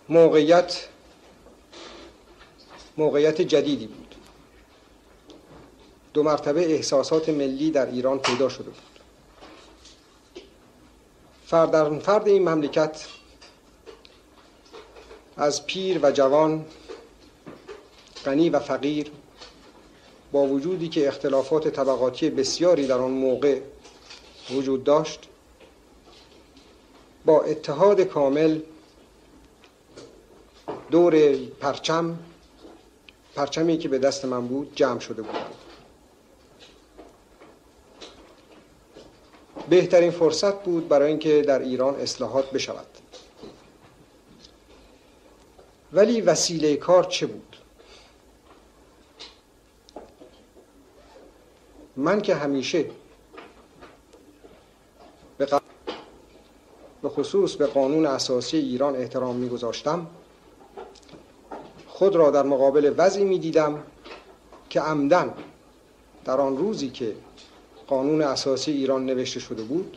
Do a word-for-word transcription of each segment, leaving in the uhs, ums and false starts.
موقعیت موقعیت جدیدی بود. دو مرتبه احساسات ملی در ایران پیدا شده بود. فرد فرد این مملکت از پیر و جوان، غنی و فقیر، با وجودی که اختلافات طبقاتی بسیاری در آن موقع وجود داشت، با اتحاد کامل دور پرچم پرچمی که به دست من بود جمع شده بودند. بهترین فرصت بود برای اینکه در ایران اصلاحات بشود. ولی وسیله کار چه بود؟ من که همیشه به, ق... به خصوص به قانون اساسی ایران احترام می‌گذاشتم، خود را در مقابل وضعی می‌دیدم که عمدن در آن روزی که قانون اساسی ایران نوشته شده بود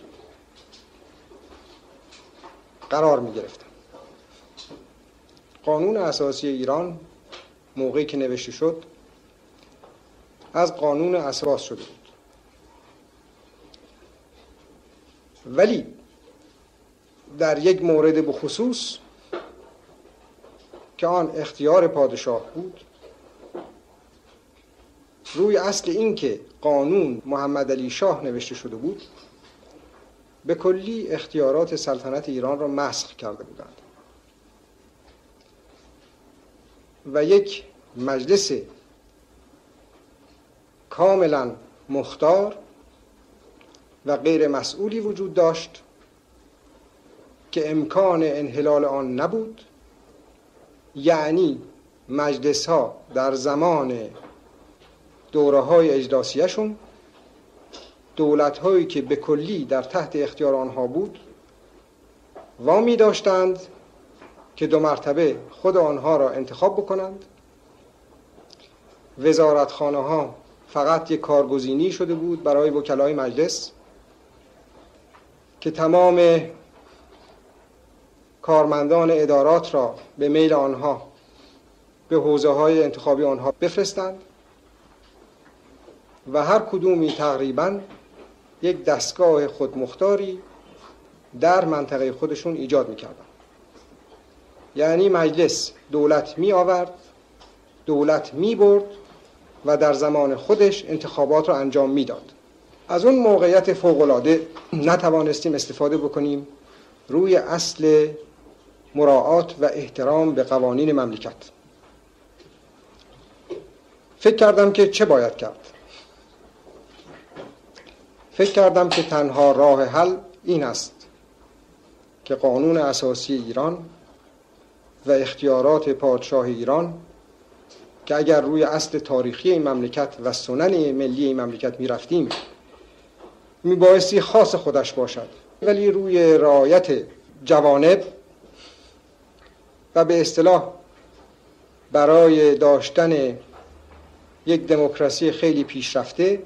قرار می‌گرفتم. قانون اساسی ایران موقعی که نوشته شد از قانون اساس شده بود، ولی در یک مورد بخصوص که آن اختیار پادشاه بود، روی اصل این که قانون محمد علی شاه نوشته شده بود به کلی اختیارات سلطنت ایران را مسخ کرده بودند و یک مجلس کاملا مختار و غیر مسئولی وجود داشت که امکان انحلال آن نبود. یعنی مجلس ها در زمان دوره های اجلاسیشون، دولت هایی که به کلی در تحت اختیار آنها بود وامی داشتند که دو مرتبه خود آنها را انتخاب بکنند. وزارتخانه ها فقط یک کارگزینی شده بود برای وکلای مجلس که تمام کارمندان ادارات را به میل آنها به حوزه های انتخابی آنها بفرستند و هر کدومی تقریباً یک دستگاه خودمختاری در منطقه خودشون ایجاد می‌کردند. یعنی مجلس دولت می آورد، دولت می برد و در زمان خودش انتخابات را انجام میداد. از اون موقعیت فوق‌العاده نتوانستیم استفاده بکنیم روی اصل مراعات و احترام به قوانین مملکت. فکر کردم که چه باید کرد؟ فکر کردم که تنها راه حل این است که قانون اساسی ایران و اختیارات پادشاه ایران که اگر روی اصل تاریخی این مملکت و سنن ملی این مملکت می رفتیم می بایستی خاص خودش باشد، ولی روی رعایت جوانب و به اصطلاح برای داشتن یک دموکراسی خیلی پیشرفته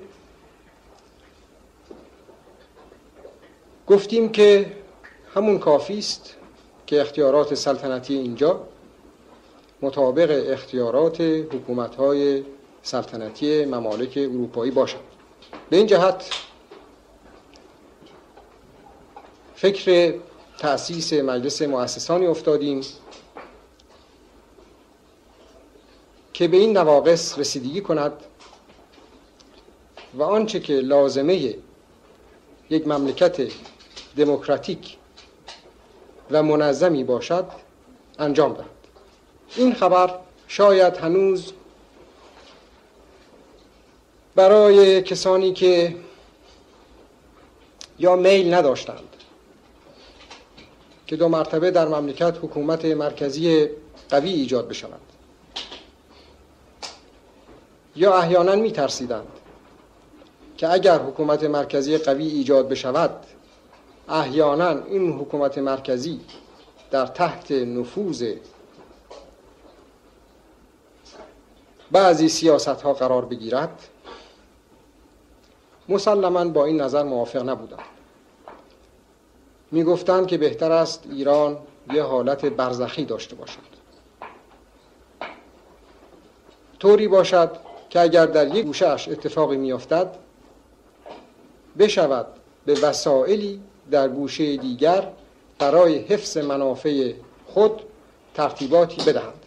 گفتیم که همون کافی است که اختیارات سلطنتی اینجا مطابق اختیارات حکومت‌های سلطنتی ممالک اروپایی باشد. به این جهت فکر تأسیس مجلس مؤسسانی افتادیم که به این نواقص رسیدگی کند و آنچه که لازمه یک مملکت دموکراتیک و منظمی باشد انجام دهد. این خبر شاید هنوز برای کسانی که یا میل نداشتند که دو مرتبه در مملکت حکومت مرکزی قوی ایجاد بشود یا احیانا می ترسیدند که اگر حکومت مرکزی قوی ایجاد بشود احیانا این حکومت مرکزی در تحت نفوذ بعضی سیاست ها قرار بگیرد، مسلماً با این نظر موافق نبودند. می گفتند که بهتر است ایران یه حالت برزخی داشته باشد، طوری باشد که اگر در یک گوشه‌اش اتفاقی میافتد بشود به وسائلی در گوشه دیگر برای حفظ منافع خود ترتیباتی بدهند.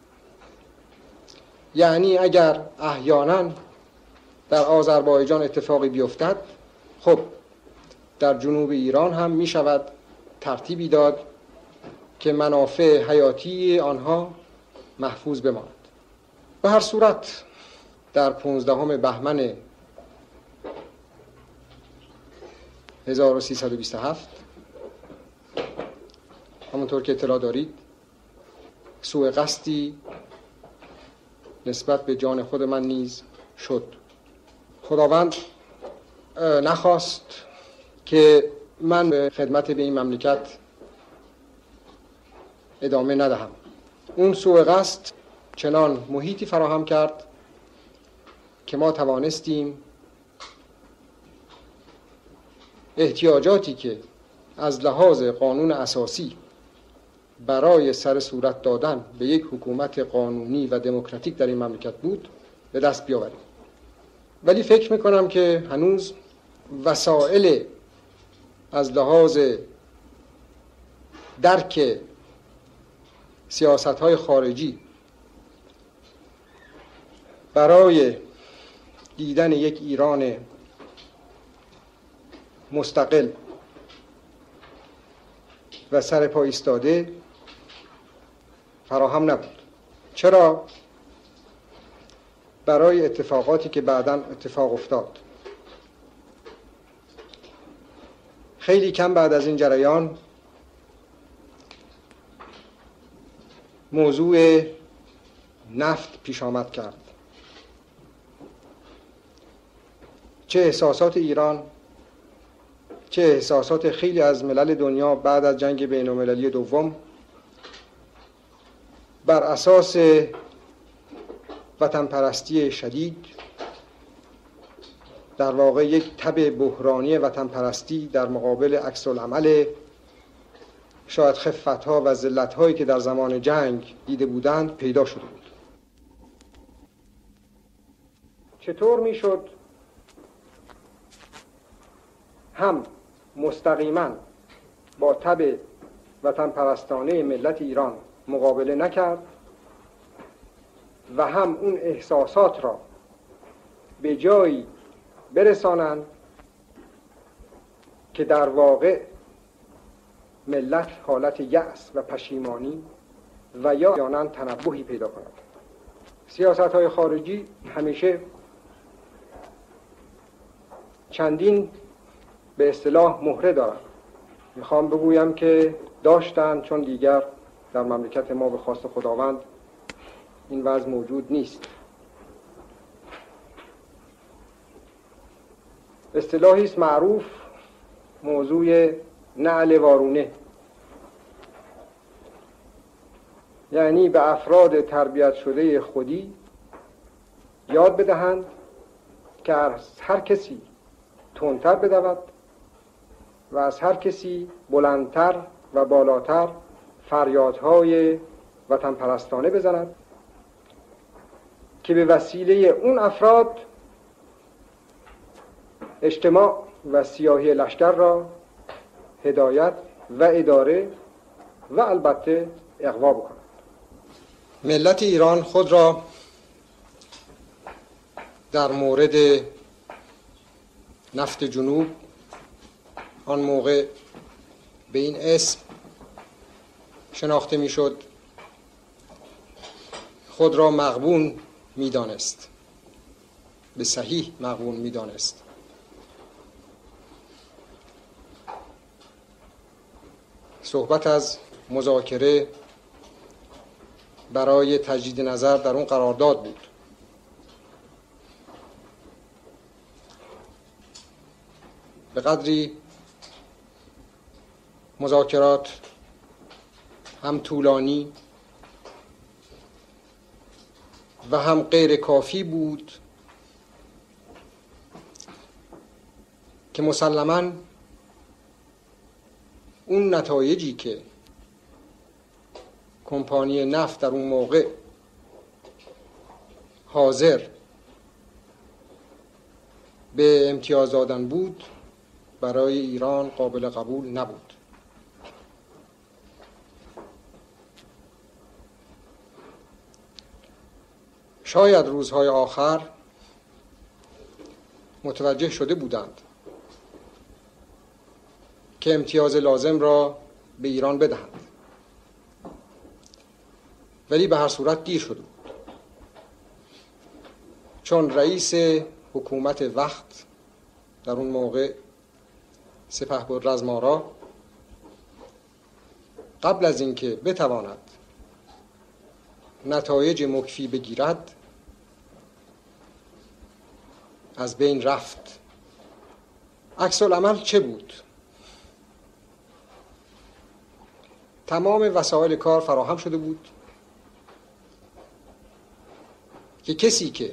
یعنی اگر احیانا در آذربایجان اتفاقی بیفتد، خب در جنوب ایران هم می شود ترتیبی داد که منافع حیاتی آنها محفوظ بماند. به هر صورت در پانزدهم بهمن هزار و سیصد و بیست و هفت همونطور که اطلاع دارید سوء قصدی نسبت به جان خود من نیز شد. خداوند نخواست که من به خدمت به این مملکت ادامه ندهم. اون سوء قصد چنان محیطی فراهم کرد که ما توانستیم احتیاجاتی که از لحاظ قانون اساسی برای سر صورت دادن به یک حکومت قانونی و دموکراتیک در این مملکت بود به دست بیاوریم. ولی فکر میکنم که هنوز وسائل از لحاظ درک سیاست‌های خارجی برای دیدن یک ایران مستقل و سر پا ایستاده فراهم نبود. چرا؟ برای اتفاقاتی که بعداً اتفاق افتاد. خیلی کم بعد از این جریان موضوع نفت پیش آمد کرد. چه احساسات ایران، چه احساسات خیلی از ملل دنیا بعد از جنگ بین المللی دوم بر اساس وطن پرستی شدید، در واقع یک تب بحرانی وطن پرستی در مقابل عکس العمل شاید خفت‌ها و ذلت‌هایی که در زمان جنگ دیده بودند پیدا شده بود. چطور میشد هم مستقیما با تب وطن پرستانه ملت ایران مقابله نکرد و هم اون احساسات را به جایی برسانند که در واقع ملت حالت یأس و پشیمانی و یا یانن تنبهی پیدا کند. سیاست‌های خارجی همیشه چندین به اصطلاح مهره دارند. میخوام بگویم که داشتن، چون دیگر در مملکت ما به خواست خداوند این وضع موجود نیست. اصطلاحی است معروف، موضوع نعل وارونه، یعنی به افراد تربیت شده خودی یاد بدهند که از هر کسی تندتر بدود و از هر کسی بلندتر و بالاتر فریادهای وطن پرستانه بزند که به وسیله اون افراد اجتماع و سیاهی لشکر را هدایت و اداره و البته اغوا بکند. ملت ایران خود را در مورد نفت جنوب، آن موقع به این اسم شناخته میشد، خود را مغبون میدانست، به صحیح مغبون میدانست. صحبت از مذاکره برای تجدید نظر در اون قرارداد بود. به قدری مذاکرات هم طولانی و هم غیر کافی بود که مسلماً اون نتایجی که کمپانی نفت در اون موقع حاضر به امتیاز دادن بود برای ایران قابل قبول نبود. شاید روزهای آخر متوجه شده بودند که امتیاز لازم را به ایران بدهند، ولی به هر صورت دیر شده بود، چون رئیس حکومت وقت در اون موقع سپهبد آرا قبل از اینکه بتواند نتایج مکفی بگیرد از بین رفت. عکس العمل چه بود؟ تمام وسایل کار فراهم شده بود که کسی که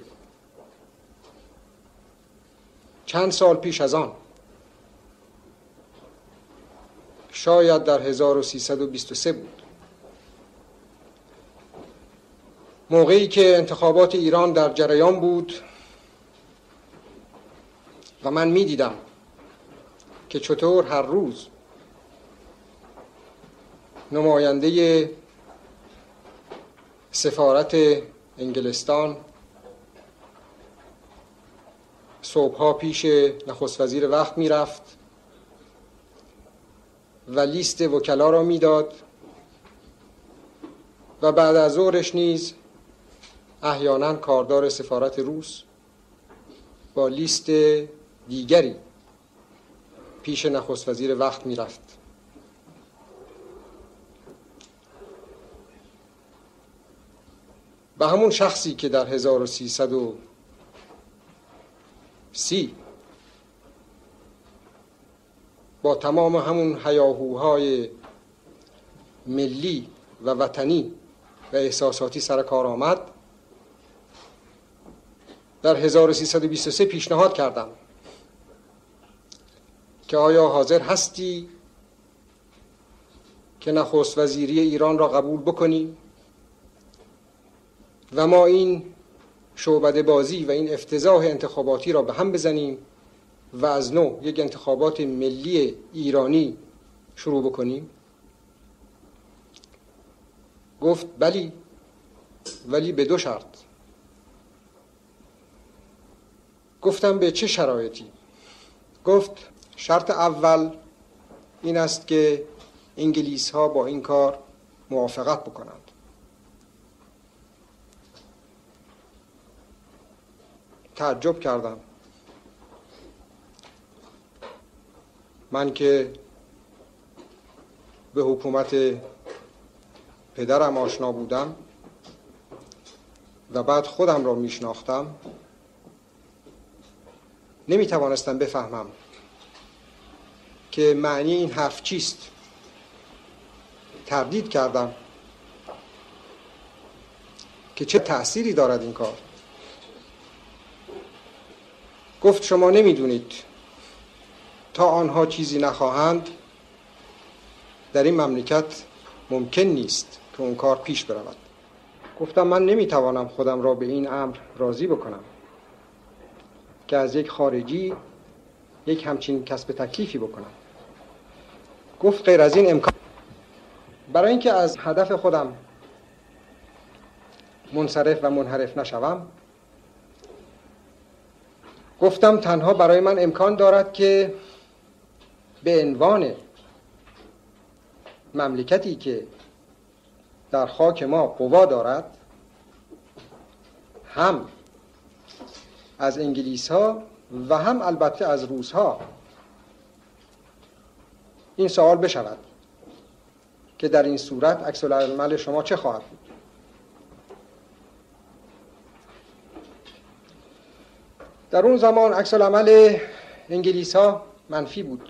چند سال پیش از آن، شاید در هزار و سیصد و بیست و سه بود، موقعی که انتخابات ایران در جریان بود و من می دیدم که چطور هر روز نماینده سفارت انگلستان صبحها پیش نخست وزیر وقت می رفت و لیست وکلا را می داد و بعد از ظهرش نیز احیانا کاردار سفارت روس با لیست دیگری پیش نخست وزیر وقت می رفت. و همون شخصی که در هزار و سیصد و سی با تمام همون هیاهوهای ملی و وطنی و احساساتی سر کار آمد، در هزار و سیصد و بیست و سه پیشنهاد کردم که آیا حاضر هستی که نخست وزیری ایران را قبول بکنی و ما این شعبده بازی و این افتضاح انتخاباتی را به هم بزنیم و از نو یک انتخابات ملی ایرانی شروع بکنیم؟ گفت بلی، ولی به دو شرط. گفتم به چه شرایطی؟ گفت شرط اول این است که انگلیس ها با این کار موافقت بکنند. تعجب کردم. من که به حکومت پدرم آشنا بودم و بعد خودم را میشناختم، نمی توانستم بفهمم که معنی این حرف چیست. تردید کردم که چه تأثیری دارد این کار. گفت شما نمیدونید تا آنها چیزی نخواهند در این مملکت ممکن نیست که اون کار پیش برود. گفتم من نمیتوانم خودم را به این امر راضی بکنم که از یک خارجی یک همچین کسب تکلیفی بکنم. گفت غیر از این امکان. برای اینکه از هدف خودم منصرف و منحرف نشوم، گفتم تنها برای من امکان دارد که به عنوان مملکتی که در خاک ما قوا دارد، هم از انگلیس ها و هم البته از روس ها این سوال بشود که در این صورت عکس العمل شما چه خواهد بود؟ در اون زمان عکس العمل انگلیس ها منفی بود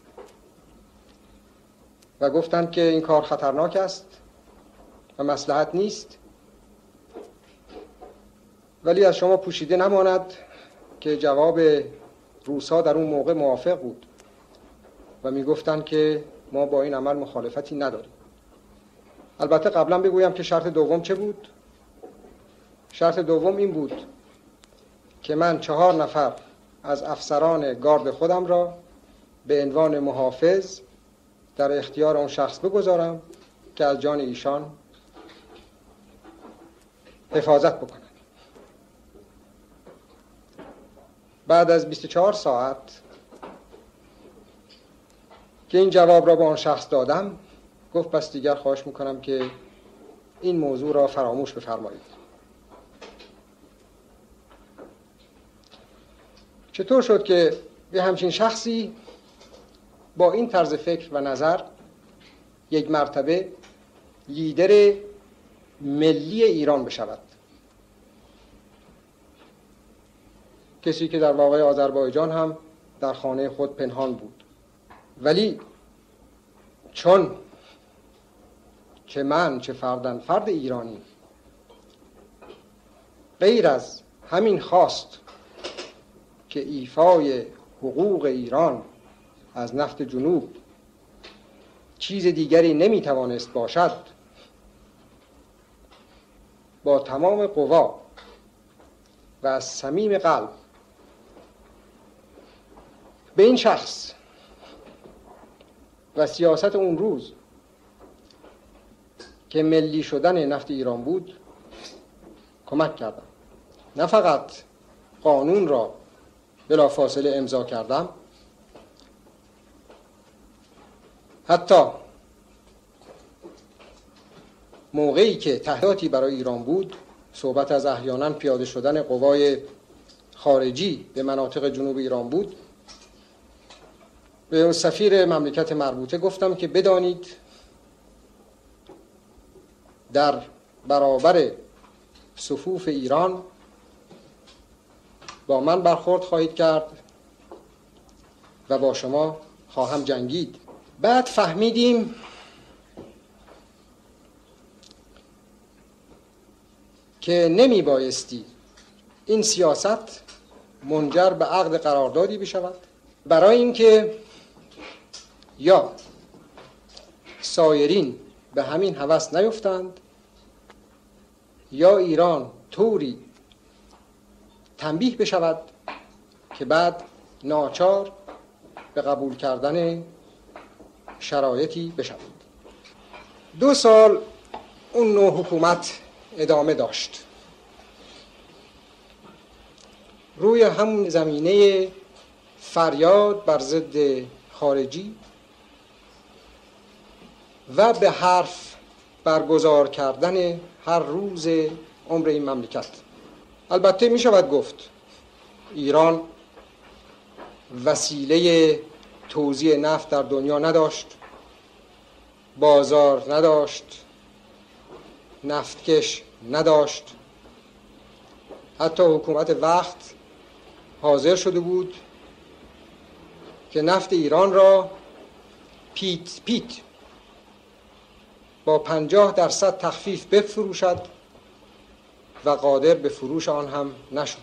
و گفتند که این کار خطرناک است و مصلحت نیست، ولی از شما پوشیده نماند که جواب روس ها در اون موقع موافق بود و می گفتند که ما با این عمل مخالفتی نداریم. البته قبلا بگویم که شرط دوم چه بود؟ شرط دوم این بود که من چهار نفر از افسران گارد خودم را به عنوان محافظ در اختیار اون شخص بگذارم که از جان ایشان حفاظت بکنم. بعد از بیست و چهار ساعت که این جواب را به آن شخص دادم، گفت پس دیگر خواهش میکنم که این موضوع را فراموش بفرمایید. چطور شد که به همچین شخصی با این طرز فکر و نظر یک مرتبه لیدر ملی ایران بشود؟ کسی که در واقع آذربایجان هم در خانه خود پنهان بود، ولی چون چه من چه فردن فرد ایرانی غیر از همین خواست که ایفای حقوق ایران از نفت جنوب چیز دیگری نمیتوانست باشد، با تمام قوا و از صمیم قلب به این شخص و سیاست اون روز که ملی شدن نفت ایران بود کمک کردم. نه فقط قانون را بلافاصله امضا کردم، حتی موقعی که تهدیداتی برای ایران بود، صحبت از احیانا پیاده شدن قوای خارجی به مناطق جنوب ایران بود، به سفیر مملکت مربوطه گفتم که بدانید در برابر صفوف ایران با من برخورد خواهید کرد و با شما خواهم جنگید. بعد فهمیدیم که نمی بایستی این سیاست منجر به عقد قراردادی بشود، برای اینکه یا سایرین به همین هوس نیفتند یا ایران طوری تنبیه بشود که بعد ناچار به قبول کردن شرایطی بشود. دو سال اون نوع حکومت ادامه داشت. روی همون زمینه فریاد بر ضد خارجی و به حرف برگزار کردن هر روز عمر این مملکت. البته می شود گفت ایران وسیله توزیع نفت در دنیا نداشت، بازار نداشت، نفتکش نداشت. حتی حکومت وقت حاضر شده بود که نفت ایران را پیت پیت با پنجاه درصد تخفیف بفروشد و قادر به فروش آن هم نشد.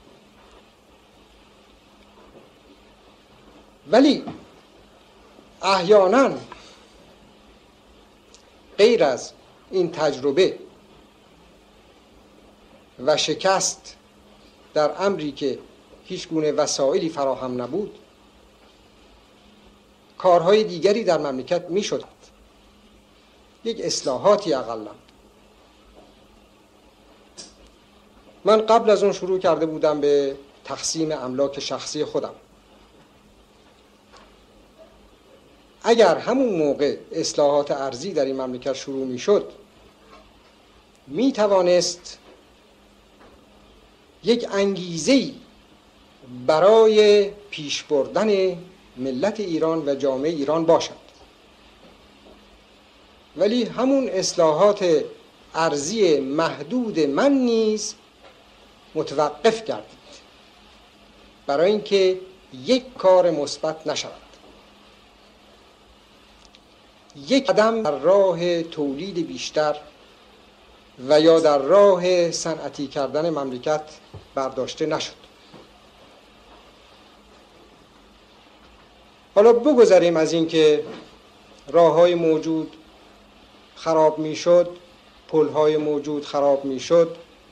ولی احیانا غیر از این تجربه و شکست در امری که هیچ گونه وسایلی فراهم نبود، کارهای دیگری در مملکت می شد. یک اصلاحاتی اقلا. من قبل از اون شروع کرده بودم به تقسیم املاک شخصی خودم. اگر همون موقع اصلاحات ارضی در این مملکت شروع می شد، می توانست یک انگیزه‌ای برای پیش بردن ملت ایران و جامعه ایران باشد. ولی همون اصلاحات ارضی محدود من نیز متوقف کردید برای اینکه یک کار مثبت نشود. یک قدم در راه تولید بیشتر و یا در راه صنعتی کردن مملکت برداشته نشد. حالا بگذاریم از این که راه‌های موجود خراب میشد، پل‌های موجود خراب میشد.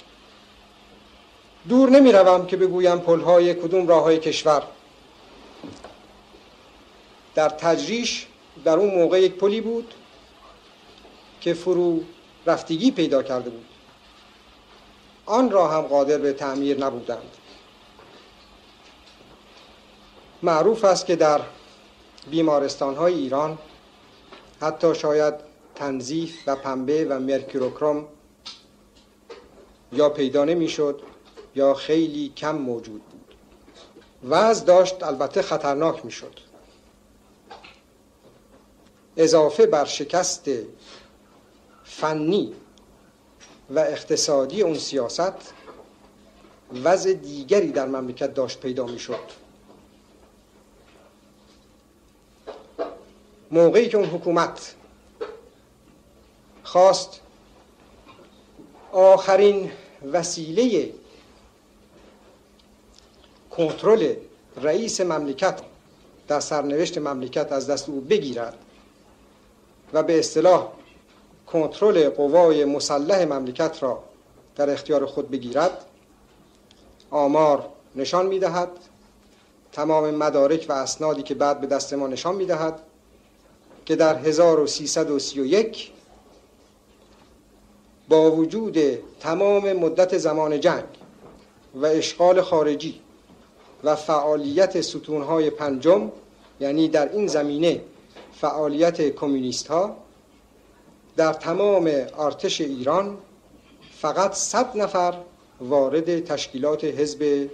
دور نمی روم که بگویم پل‌های کدوم راه‌های کشور. در تجریش در اون موقع یک پلی بود که فرو رفتگی پیدا کرده بود، آن را هم قادر به تعمیر نبودند. معروف است که در بیمارستان‌های ایران حتی شاید تنظیف و پنبه و مرکوروکروم یا پیدا نمی‌شد یا خیلی کم موجود بود. وضع داشت البته خطرناک می‌شد. اضافه بر شکست فنی و اقتصادی اون سیاست، وضع دیگری در مملکت داشت پیدا می‌شد. موقعی که اون حکومت خواست آخرین وسیله کنترل رئیس مملکت در سرنوشت مملکت از دست او بگیرد و به اصطلاح کنترل قوای مسلح مملکت را در اختیار خود بگیرد، آمار نشان می‌دهد، تمام مدارک و اسنادی که بعد به دست ما نشان می‌دهد که در هزار و سیصد و سی و یک با وجود تمام مدت زمان جنگ و اشغال خارجی و فعالیت ستونهای پنجم، یعنی در این زمینه فعالیت کمونیست ها، در تمام ارتش ایران فقط صد نفر وارد تشکیلات حزب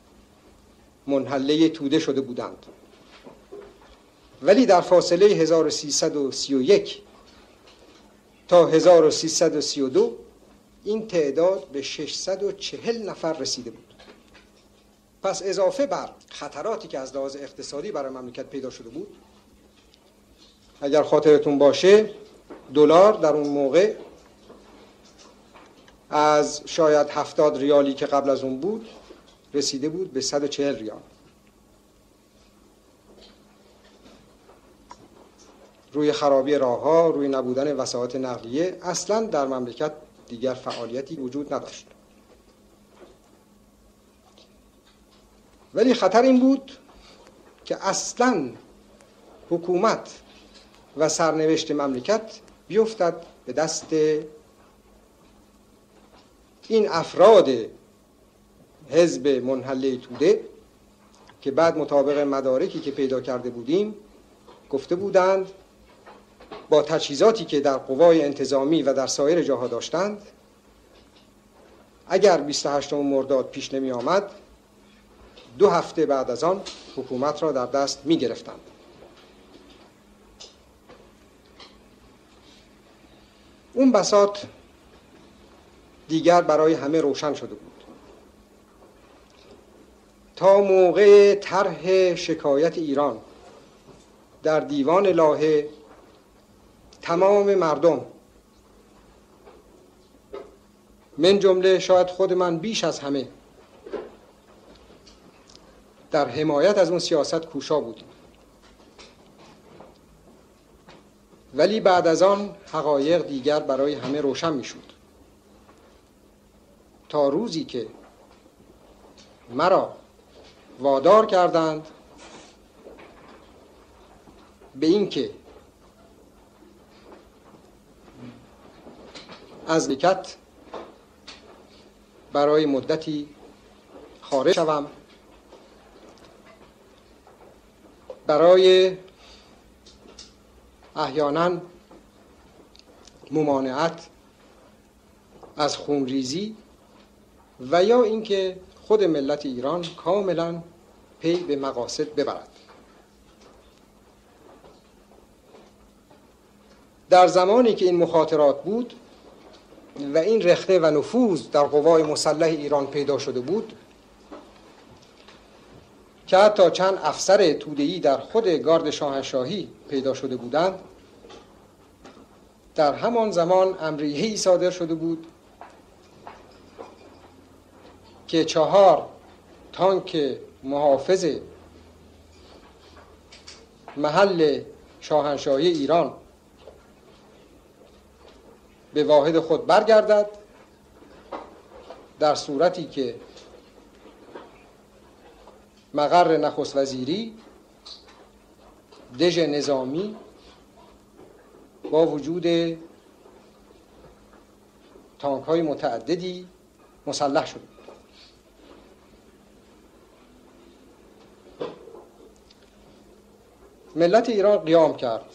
منحله توده شده بودند. ولی در فاصله هزار و سیصد و سی و یک تا هزار و سیصد و سی و دو این تعداد به ششصد و چهل نفر رسیده بود. پس اضافه بر خطراتی که از لحاظ اقتصادی برای مملکت پیدا شده بود، اگر خاطرتون باشه دلار در اون موقع از شاید هفتاد ریالی که قبل از اون بود رسیده بود به صد و چهل ریال. روی خرابی راه‌ها، روی نبودن وسایط نقلیه، اصلاً در مملکت دیگر فعالیتی وجود نداشت. ولی خطر این بود که اصلاً حکومت و سرنوشت مملکت بیفتد به دست این افراد حزب منحله توده که بعد مطابق مدارکی که پیدا کرده بودیم گفته بودند با تجهیزاتی که در قوای انتظامی و در سایر جاها داشتند، اگر بیست و هشتم مرداد پیش نمی آمد، دو هفته بعد از آن حکومت را در دست می گرفتند. اون بساط دیگر برای همه روشن شده بود. تا موقع طرح شکایت ایران در دیوان لاهه، تمام مردم من جمله شاید خود من بیش از همه در حمایت از اون سیاست کوشا بودیم. ولی بعد از آن حقایق دیگر برای همه روشن می شد، تا روزی که مرا وادار کردند به این که از مملکت برای مدتی خارج شوم، برای احیانا ممانعت از خونریزی و یا اینکه خود ملت ایران کاملا پی به مقاصد ببرد. در زمانی که این مخاطرات بود و این رخنه و نفوذ در قوای مسلح ایران پیدا شده بود که حتی چند افسر توده‌ای در خود گارد شاهنشاهی پیدا شده بودند، در همان زمان امریه‌ای صادر شده بود که چهار تانک محافظ محل شاهنشاهی ایران به واحد خود برگردد، در صورتی که مقر نخست وزیری دژ نظامی با وجود تانک های متعددی مسلح شده. ملت ایران قیام کرد.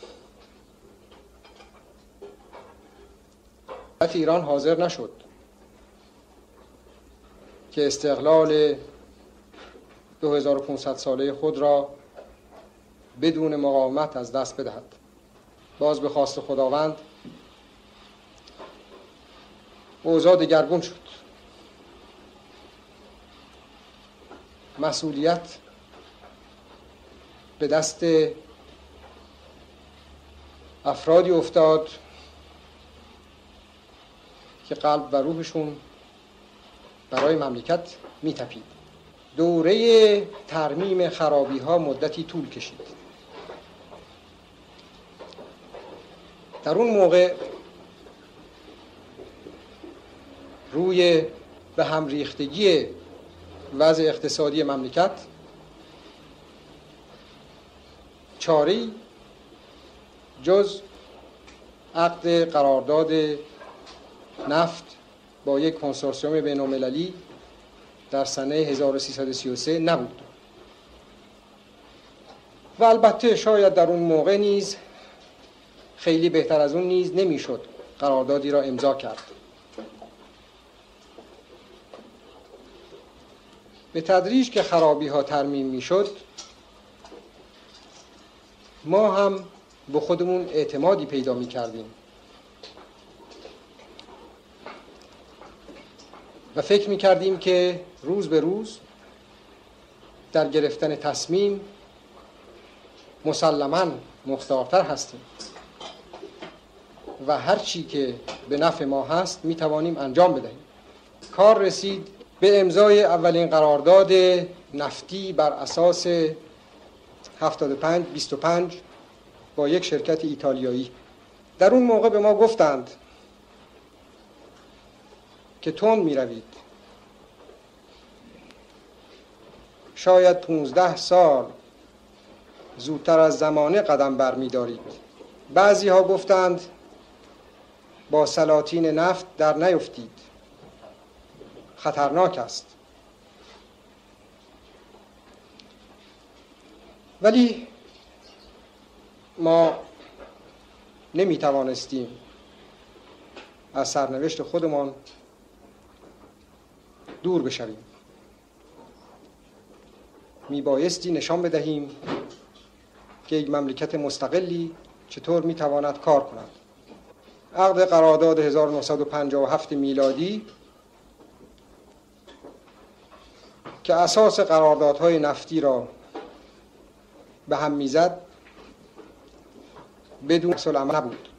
ملت ایران حاضر نشد که استقلال دو هزار و پانصد ساله خود را بدون مقاومت از دست بدهد. باز به خواست خداوند اوضاع دگرگون شد. مسئولیت به دست افرادی افتاد که قلب و روحشون برای مملکت می‌تپید. دوره ترمیم خرابی ها مدتی طول کشید. در اون موقع روی به هم ریختگی وضع اقتصادی مملکت چاره‌ای جز عقد قرارداد نفت با یک کنسورسیوم بین‌المللی در سنه هزار و سیصد و سی و سه نبود و البته شاید در اون موقع نیز خیلی بهتر از اون نیز نمیشد قراردادی را امضا کرد. به تدریج که خرابی ها ترمیم میشد، ما هم به خودمون اعتمادی پیدا می کردیم و فکر می کردیم که روز به روز در گرفتن تصمیم مسلماً مختارتر هستیم و هر چی که به نفع ما هست می توانیم انجام بدهیم. کار رسید به امضای اولین قرارداد نفتی بر اساس هفتاد و پنج بیست و پنج با یک شرکت ایتالیایی. در اون موقع به ما گفتند که تند می روید، شاید پونزده سال زودتر از زمانه قدم بر می دارید. بعضی ها گفتند با سلاطین نفت در نیفتید، خطرناک است. ولی ما نمی توانستیم از سرنوشت خودمان دور بشویم. می بایستی نشان بدهیم که یک مملکت مستقلی چطور می تواند کار کند. عقد قرارداد هزار و نهصد و پنجاه و هفت میلادی که اساس قراردادهای نفتی را به هم میزد بدون اصل عمل نبود.